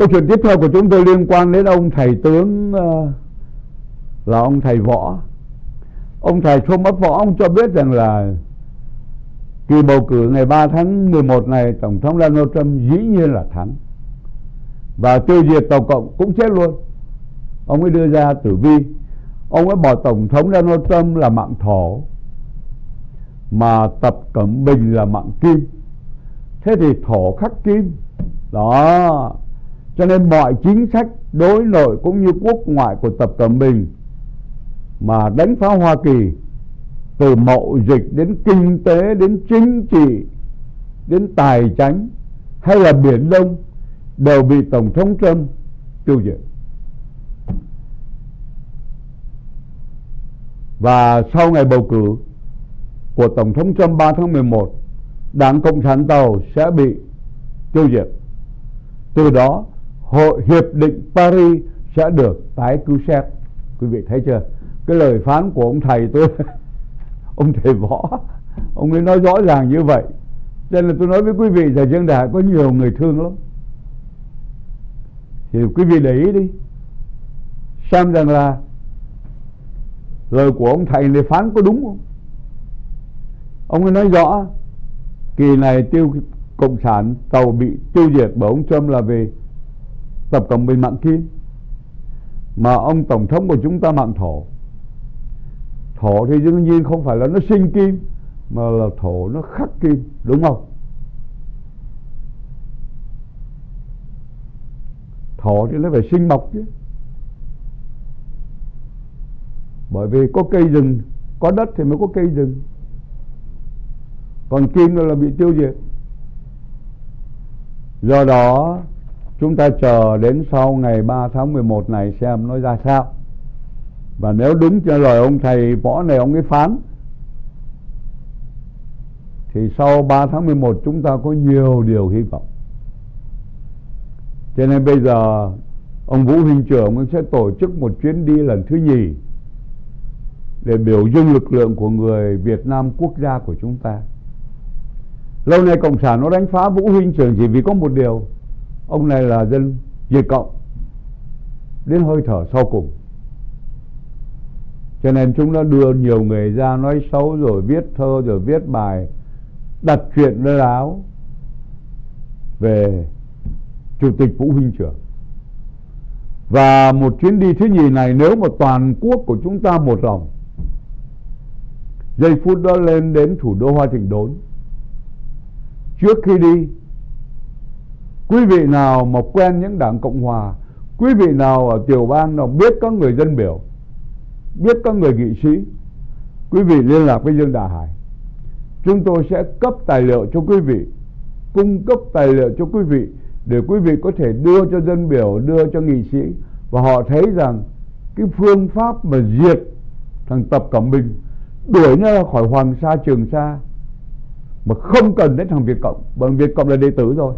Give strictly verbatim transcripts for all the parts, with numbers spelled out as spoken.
Câu chuyện tiếp theo của chúng tôi liên quan đến ông thầy tướng uh, là ông thầy Võ. Ông thầy Thomas Võ, ông cho biết rằng là kỳ bầu cử ngày ba tháng mười một này, Tổng thống Donald Trump dĩ nhiên là thắng, và tiêu diệt Tổng cộng cũng chết luôn. Ông ấy đưa ra tử vi, ông ấy bỏ Tổng thống Donald Trump là mạng thổ, mà Tập Cận Bình là mạng kim. Thế thì thổ khắc kim đó, cho nên mọi chính sách đối nội cũng như quốc ngoại của Tập Cận Bình mà đánh phá Hoa Kỳ, từ mậu dịch đến kinh tế đến chính trị đến tài chánh hay là Biển Đông, đều bị Tổng thống Trump tiêu diệt. Và sau ngày bầu cử của Tổng thống Trump ba tháng mười một, Đảng Cộng sản Tàu sẽ bị tiêu diệt. Từ đó Hội Hiệp định Paris sẽ được tái cứu xét. Quý vị thấy chưa? Cái lời phán của ông thầy tôi ông thầy Võ, ông ấy nói rõ ràng như vậy. Cho nên là tôi nói với quý vị là trên đài có nhiều người thương lắm, thì quý vị để ý đi, xem rằng là lời của ông thầy này phán có đúng không. Ông ấy nói rõ kỳ này tiêu Cộng sản Tàu bị tiêu diệt bởi ông Trump là vì Tập Cận Bình mạng kim, mà ông Tổng thống của chúng ta mạng thổ. Thổ thì đương nhiên không phải là nó sinh kim, mà là thổ nó khắc kim, đúng không? Thổ thì nó phải sinh mọc chứ, bởi vì có cây rừng, có đất thì mới có cây rừng. Còn kim là bị tiêu diệt. Do đó chúng ta chờ đến sau ngày ba tháng mười một này xem nó ra sao. Và nếu đúng cho lời ông thầy Võ này ông ấy phán, thì sau ba tháng mười một chúng ta có nhiều điều hy vọng. Cho nên bây giờ ông Vũ Huynh Trưởng sẽ tổ chức một chuyến đi lần thứ nhì để biểu dương lực lượng của người Việt Nam quốc gia của chúng ta. Lâu nay Cộng sản nó đánh phá Vũ Huynh Trưởng chỉ vì có một điều: ông này là dân Việt Cộng đến hơi thở sau cùng. Cho nên chúng nó đưa nhiều người ra nói xấu, rồi viết thơ, rồi viết bài, đặt chuyện lên áo về Chủ tịch Vũ Huynh Trưởng. Và một chuyến đi thứ nhì này, nếu mà toàn quốc của chúng ta một lòng, giây phút đó lên đến thủ đô Hoa Thịnh Đốn, trước khi đi, quý vị nào mà quen những đảng Cộng Hòa, quý vị nào ở tiểu bang nào biết có người dân biểu, biết có người nghị sĩ, quý vị liên lạc với Dương Đại Hải. Chúng tôi sẽ cấp tài liệu cho quý vị, cung cấp tài liệu cho quý vị, để quý vị có thể đưa cho dân biểu, đưa cho nghị sĩ, và họ thấy rằng cái phương pháp mà diệt thằng Tập Cận Bình, đuổi nó ra khỏi Hoàng Sa, Trường Sa, mà không cần đến thằng Việt Cộng, bởi Việt Cộng là đệ tử rồi,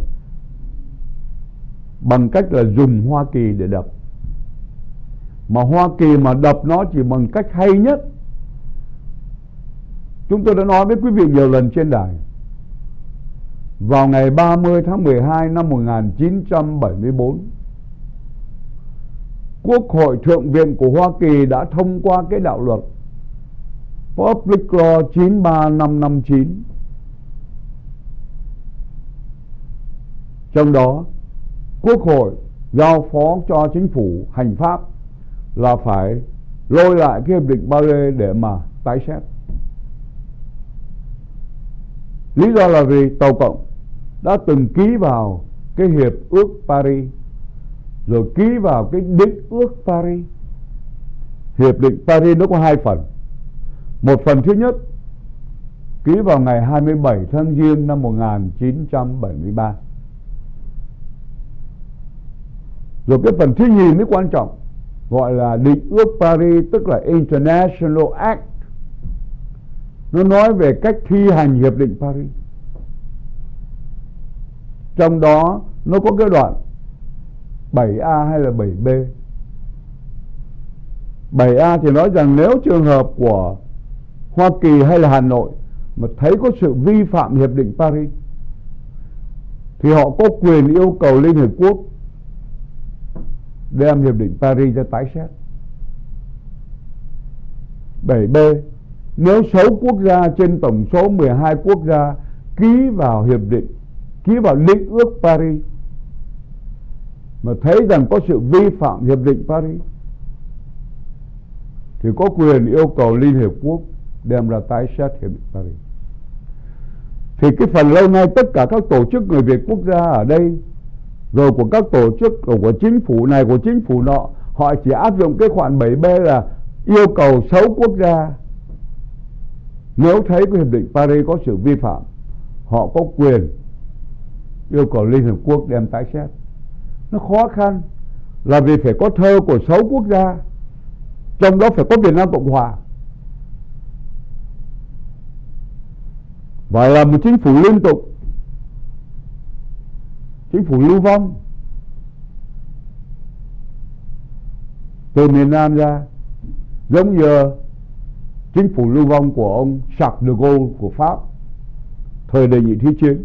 bằng cách là dùng Hoa Kỳ để đập. Mà Hoa Kỳ mà đập nó chỉ bằng cách hay nhất. Chúng tôi đã nói với quý vị nhiều lần trên đài. Vào ngày ba mươi tháng mười hai năm một nghìn chín trăm bảy mươi tư, Quốc hội Thượng viện của Hoa Kỳ đã thông qua cái đạo luật Public Law chín ba năm năm chín. Trong đó Quốc hội giao phó cho chính phủ hành pháp là phải lôi lại cái hiệp định Paris để mà tái xét. Lý do là vì Tàu Cộng đã từng ký vào cái hiệp ước Paris, rồi ký vào cái định ước Paris. Hiệp định Paris nó có hai phần. Một phần thứ nhất ký vào ngày hai mươi bảy tháng Giêng năm một nghìn chín trăm bảy mươi ba. Rồi cái phần thứ nhì mới quan trọng, gọi là định ước Paris, tức là International Act. Nó nói về cách thi hành hiệp định Paris. Trong đó nó có cái đoạn bảy A hay là bảy B. bảy A thì nói rằng nếu trường hợp của Hoa Kỳ hay là Hà Nội mà thấy có sự vi phạm hiệp định Paris, thì họ có quyền yêu cầu Liên Hiệp Quốc đem Hiệp định Paris ra tái xét. bảy B, nếu sáu quốc gia trên tổng số mười hai quốc gia ký vào hiệp định, ký vào định ước Paris mà thấy rằng có sự vi phạm hiệp định Paris thì có quyền yêu cầu Liên Hiệp Quốc đem ra tái xét hiệp định Paris. Thì cái phần lâu nay tất cả các tổ chức người Việt quốc gia ở đây, rồi của các tổ chức của, của chính phủ này, của chính phủ nọ, họ chỉ áp dụng cái khoản bảy B là yêu cầu sáu quốc gia nếu thấy cái hiệp định Paris có sự vi phạm, họ có quyền yêu cầu Liên Hợp Quốc đem tái xét. Nó khó khăn là vì phải có thơ của sáu quốc gia, trong đó phải có Việt Nam Cộng Hòa, và là một chính phủ liên tục, chính phủ lưu vong từ miền Nam ra, giống như chính phủ lưu vong của ông Charles de Gaulle của Pháp thời đệ nhị thế chiến,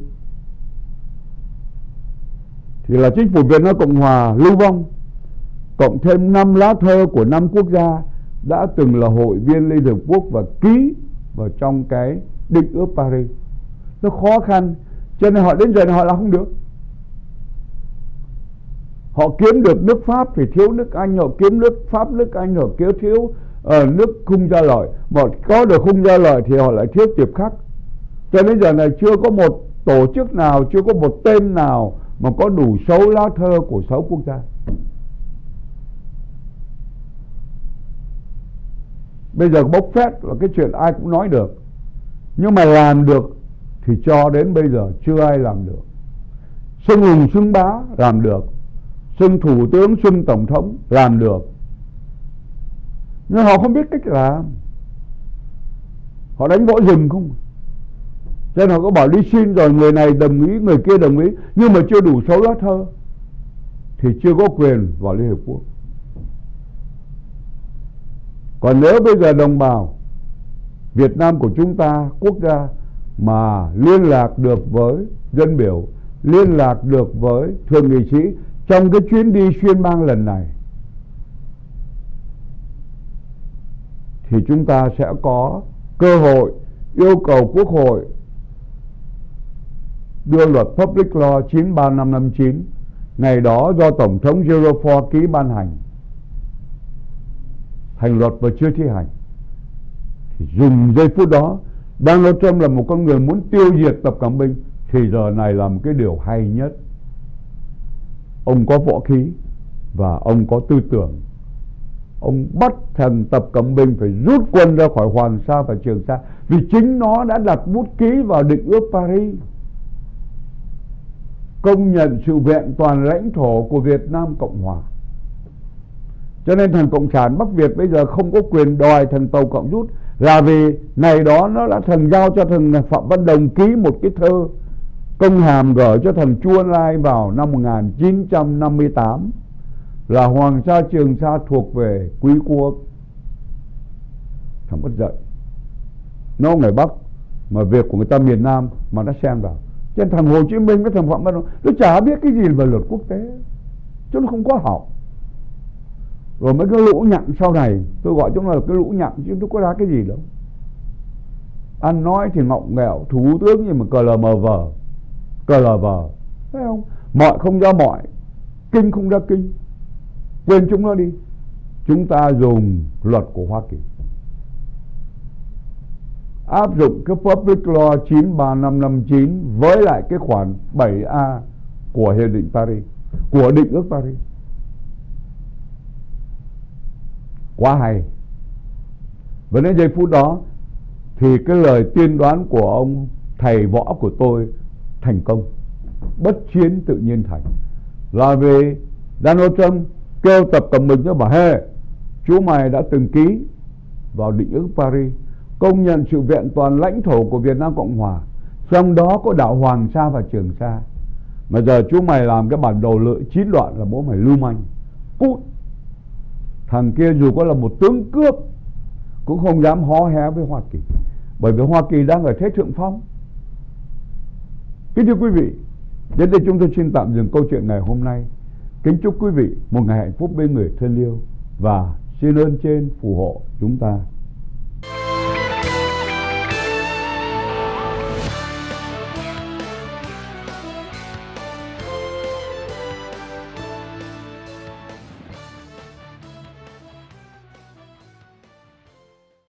thì là chính phủ Việt Nam Cộng Hòa lưu vong cộng thêm năm lá thơ của năm quốc gia đã từng là hội viên Liên Hợp Quốc và ký vào trong cái định ước Paris. Nó khó khăn, cho nên họ đến giờ này họ làm không được. Họ kiếm được nước Pháp thì thiếu nước Anh, họ kiếm nước Pháp nước Anh họ thiếu thiếu uh, nước khung gia lợi, mà có được khung gia lợi thì họ lại thiếu tiệp khắc. Cho đến giờ này chưa có một tổ chức nào, chưa có một tên nào mà có đủ sáu lá thơ của sáu quốc gia. Bây giờ bốc phét là cái chuyện ai cũng nói được, nhưng mà làm được thì cho đến bây giờ chưa ai làm được. Xưng hùng xưng bá làm được, xưng thủ tướng xưng tổng thống làm được, nhưng họ không biết cách làm. Họ đánh võ rừng không, cho nên họ có bảo đi xin rồi người này đồng ý, người kia đồng ý, nhưng mà chưa đủ sáu lá thơ thì chưa có quyền vào Liên Hợp Quốc. Còn nếu bây giờ đồng bào Việt Nam của chúng ta, quốc gia, mà liên lạc được với dân biểu, liên lạc được với thượng nghị sĩ trong cái chuyến đi xuyên bang lần này, thì chúng ta sẽ có cơ hội yêu cầu Quốc hội đưa luật Public Law chín ba năm năm chín, ngày đó do Tổng thống Gerald Ford ký ban hành, thành luật và chưa thi hành. Thì dùng giây phút đó, Donald Trump là một con người muốn tiêu diệt Tập Cận Bình, thì giờ này làm cái điều hay nhất. Ông có võ khí và ông có tư tưởng. Ông bắt thằng Tập Cận Bình phải rút quân ra khỏi Hoàng Sa và Trường Sa, vì chính nó đã đặt bút ký vào định ước Paris, công nhận sự vẹn toàn lãnh thổ của Việt Nam Cộng Hòa. Cho nên thằng Cộng sản Bắc Việt bây giờ không có quyền đòi thằng Tàu Cộng rút, là vì này đó nó đã thằng giao cho thằng Phạm Văn Đồng ký một cái thơ công hàm gửi cho thằng Chu Ân Lai vào năm một nghìn chín trăm năm mươi tám, là Hoàng Sa Trường Sa thuộc về quý quốc. Thằng mất dạy, nó người Bắc mà việc của người ta miền Nam mà nó xen vào. Cho nên thằng Hồ Chí Minh với thằng Phạm Văn Đồng nó chả biết cái gì về luật quốc tế, chứ nó không có học. Rồi mấy cái lũ nhặng sau này, tôi gọi chúng là cái lũ nhặng chứ nó có ra cái gì đâu. Ăn nói thì ngọng nghẹo, thủ tướng nhưng mà cờ lờ mờ vờ, cờ lờ vờ, thấy không? Mọi không ra mọi, kinh không ra kinh, quên chúng nó đi. Chúng ta dùng luật của Hoa Kỳ, áp dụng cái Public Law chín ba năm năm chín với lại cái khoản bảy A của Hiệp định Paris, của định ước Paris. Quá hay. Và đến giây phút đó thì cái lời tiên đoán của ông thầy võ của tôi thành công. Bất chiến tự nhiên thành. Là vì Donald Trump kêu Tập Cận Bình cho bảo: hey, chú mày đã từng ký vào định ước Paris, công nhận sự vẹn toàn lãnh thổ của Việt Nam Cộng Hòa, trong đó có đảo Hoàng Sa và Trường Sa. Mà giờ chú mày làm cái bản đồ lưỡi chín đoạn là bố mày lưu manh, cút. Thằng kia dù có là một tướng cướp cũng không dám hó hé với Hoa Kỳ, bởi vì Hoa Kỳ đang ở thế thượng phong. Kính thưa quý vị, đến đây chúng tôi xin tạm dừng câu chuyện ngày hôm nay. Kính chúc quý vị một ngày hạnh phúc bên người thân yêu và xin ơn trên phù hộ chúng ta.